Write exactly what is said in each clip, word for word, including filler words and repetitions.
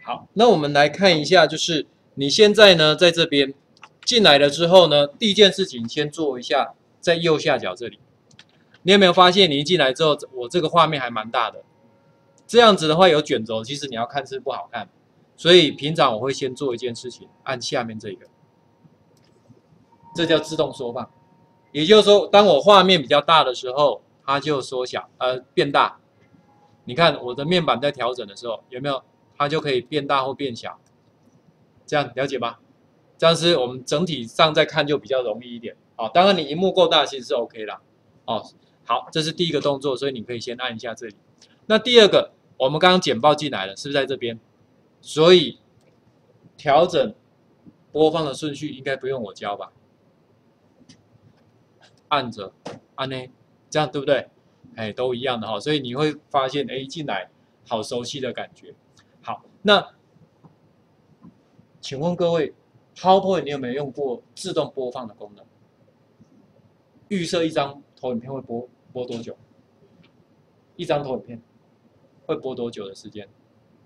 好，那我们来看一下，就是你现在呢在这边进来了之后呢，第一件事情先做一下，在右下角这里，你有没有发现你一进来之后，我这个画面还蛮大的，这样子的话有卷轴，其实你要看是不好看，所以平常我会先做一件事情，按下面这个，这叫自动缩放，也就是说，当我画面比较大的时候，它就缩小，呃，变大。你看我的面板在调整的时候，有没有？它就可以变大或变小，这样了解吗？这样是我们整体上再看就比较容易一点。哦，当然你萤幕够大，其实是 OK 啦。哦，好，这是第一个动作，所以你可以先按一下这里。那第二个，我们刚刚简报进来了，是不是在这边？所以调整播放的顺序应该不用我教吧？按着，按呢，这样对不对？哎，都一样的哈，所以你会发现，哎，进来好熟悉的感觉。好，那请问各位 ，PowerPoint 你有没有用过自动播放的功能？预设一张投影片会播播多久？一张投影片会播多久的时间？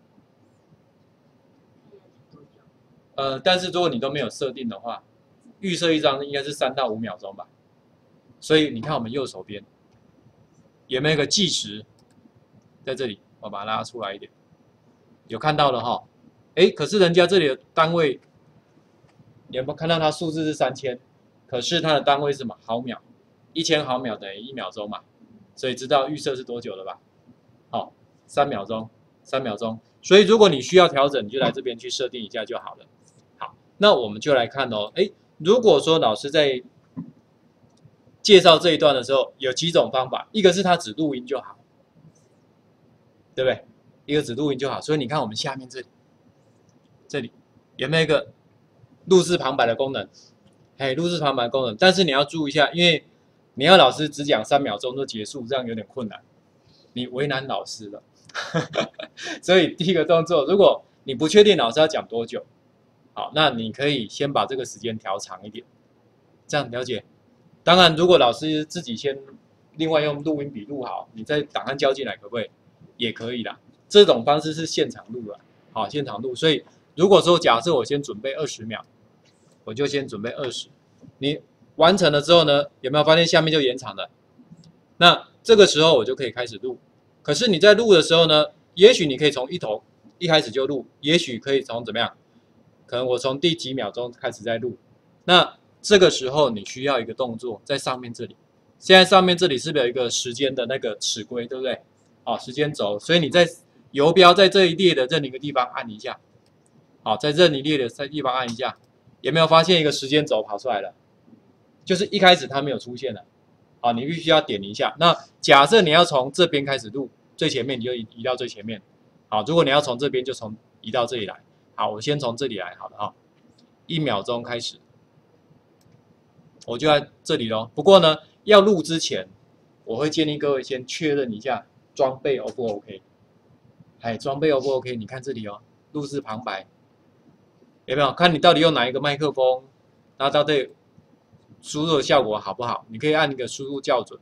呃，但是如果你都没有设定的话，预设一张应该是三到五秒钟吧。所以你看我们右手边有没有一个计时？在这里，我把它拉出来一点，有看到了哈？哎，可是人家这里的单位，你有没有看到它数字是三千？可是它的单位是什么？毫秒，一千毫秒等于一秒钟嘛，所以知道预设是多久了吧？好，三秒钟，三秒钟。所以如果你需要调整，你就来这边去设定一下就好了。好，那我们就来看哦。哎，如果说老师在介绍这一段的时候，有几种方法，一个是他只录音就好，对不对？一个只录音就好。所以你看我们下面这里。这里有没有一个录制旁白的功能？哎，录制旁白功能，但是你要注意一下，因为你要老师只讲三秒钟就结束，这样有点困难，你为难老师了。所以第一个动作，如果你不确定老师要讲多久，好，那你可以先把这个时间调长一点，这样了解。当然，如果老师自己先另外用录音笔录好，你再档案交进来可不可以？也可以啦。这种方式是现场录了，好，现场录，所以。如果说假设我先准备二十秒，我就先准备二十。你完成了之后呢，有没有发现下面就延长了？那这个时候我就可以开始录。可是你在录的时候呢，也许你可以从一头一开始就录，也许可以从怎么样？可能我从第几秒钟开始在录。那这个时候你需要一个动作在上面这里。现在上面这里是不是有一个时间的那个尺规，对不对？好，时间轴。所以你在游标在这一列的任一个地方按一下。好，在任你列的地方按一下，有没有发现一个时间轴跑出来了？就是一开始它没有出现了，好，你必须要点一下。那假设你要从这边开始录，最前面你就移到最前面。好，如果你要从这边就从移到这里来。好，我先从这里来，好了哈，一秒钟开始，我就在这里咯。不过呢，要录之前，我会建议各位先确认一下装备 O 不 OK。哎，装备 O 不 OK？ 你看这里哦，录制旁白。有没有看你到底用哪一个麦克风，然后到底输入的效果好不好？你可以按一个输入校准，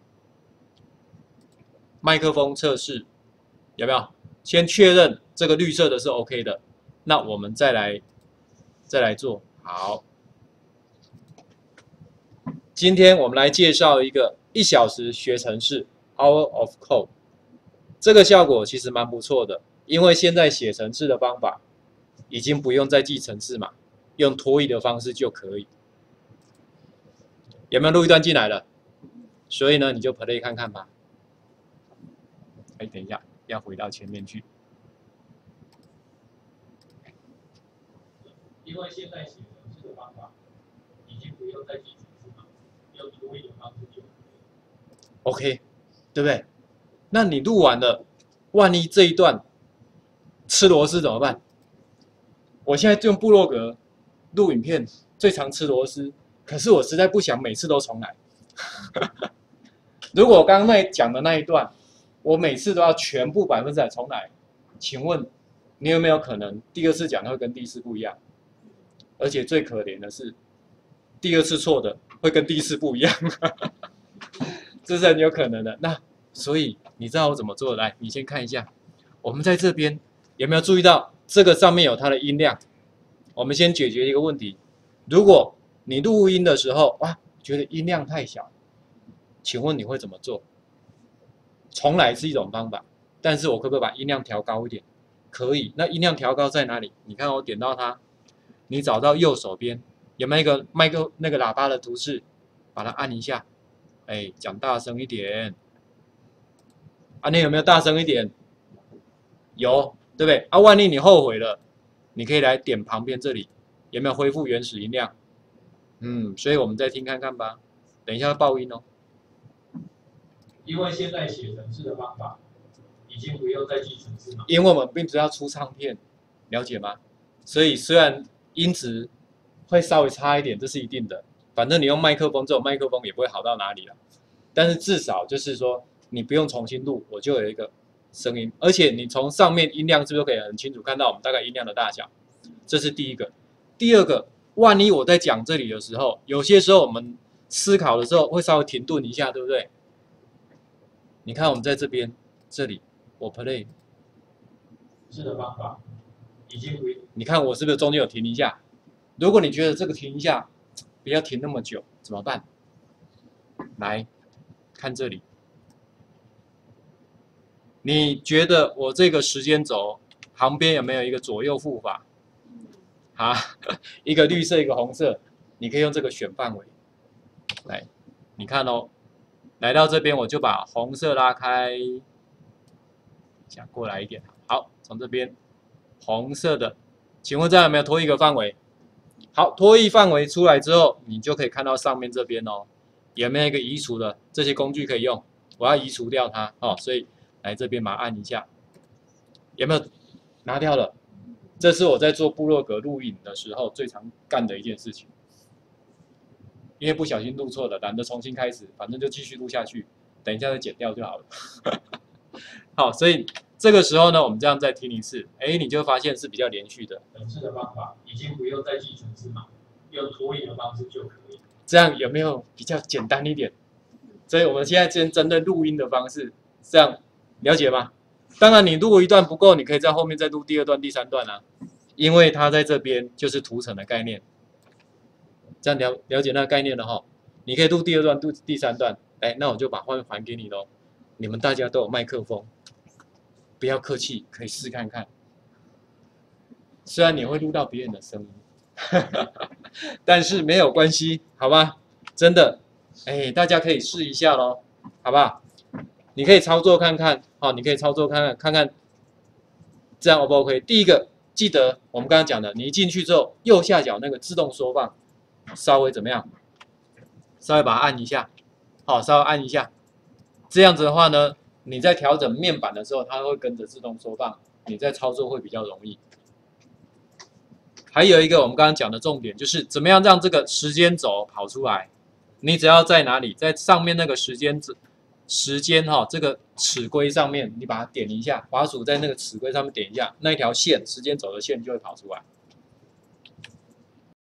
麦克风测试有没有？先确认这个绿色的是 OK 的，那我们再来再来做。好，今天我们来介绍一个一小时学程式 Hour of Code， 这个效果其实蛮不错的，因为现在写程式的方法。已经不用再记程式码，用拖移的方式就可以。有没有录一段进来了？所以呢，你就 play 看看吧。哎，等一下，要回到前面去。因为现在写程式的方法已经不用再记程式码，用拖移的方式就可以。OK， 对不对？那你录完了，万一这一段吃螺丝怎么办？我现在用部落格录影片，最常吃螺丝，可是我实在不想每次都重来。如果我刚刚那讲的那一段，我每次都要全部百分之百重来，请问你有没有可能第二次讲的会跟第一次不一样？而且最可怜的是，第二次错的会跟第一次不一样，这是很有可能的。那所以你知道我怎么做的？来，你先看一下，我们在这边有没有注意到？ 这个上面有它的音量。我们先解决一个问题：如果你录音的时候，哇，觉得音量太小，请问你会怎么做？重来是一种方法，但是我可不可以把音量调高一点？可以。那音量调高在哪里？你看我点到它，你找到右手边有没有一个麦克那个喇叭的图示？把它按一下，哎，讲大声一点。啊，你有没有大声一点？有，对不对？啊，万一你后悔了，你可以来点旁边这里，有没有恢复原始音量？嗯，所以我们再听看看吧。等一下会爆音哦。 因为现在写程式的方法已经不用再记程式嘛。 因为我们并不是要出唱片，了解吗？所以虽然音质会稍微差一点，这是一定的。反正你用麦克风，这种麦克风也不会好到哪里了。但是至少就是说，你不用重新录，我就有一个声音，而且你从上面音量是不是可以很清楚看到我们大概音量的大小？这是第一个。第二个，万一我在讲这里的时候，有些时候我们思考的时候会稍微停顿一下，对不对？你看我们在这边，这里我 play 是的方法已经不， 你看我是不是中间有停一下？如果你觉得这个停一下不要停那么久，怎么办？来看这里，你觉得我这个时间轴旁边有没有一个左右负法？啊，一个绿色，一个红色，你可以用这个选范围。来，你看哦，来到这边我就把红色拉开，讲过来一点。好，从这边红色的，请问这样有没有拖一个范围？好，拖移范围出来之后，你就可以看到上面这边哦，有没有一个移除的这些工具可以用？我要移除掉它哦，所以来这边把它按一下，有没有拿掉了？这是我在做部落格录影的时候最常干的一件事情，因为不小心录错了，懒得重新开始，反正就继续录下去，等一下再剪掉就好了。好，所以这个时候呢，我们这样再听一次，哎，你就发现是比较连续的。 程式的方法已经不用再记程式嘛，用拖移的方式就可以。 这样有没有比较简单一点？所以我们现在先针对录音的方式，这样了解吗？当然，你录一段不够，你可以在后面再录第二段、第三段啊，因为它在这边就是图层的概念。这样了了解那个概念了哈，你可以录第二段、录第三段。哎，那我就把画面还给你喽。你们大家都有麦克风，不要客气，可以试看看。虽然你会录到别人的声音，但是没有关系，好吧？真的，哎，大家可以试一下咯，好不好？你可以操作看看，好，你可以操作看看，看看这样 O 不 OK？ 第一个，记得我们刚刚讲的，你一进去之后，右下角那个自动缩放，稍微怎么样？稍微把它按一下，好，稍微按一下。这样子的话呢，你在调整面板的时候，它会跟着自动缩放，你在操作会比较容易。还有一个我们刚刚讲的重点，就是怎么样让这个时间轴跑出来。你只要在哪里，在上面那个时间时间哈、哦，这个尺规上面，你把它点一下，滑鼠在那个尺规上面点一下，那一条线时间轴的线就会跑出来。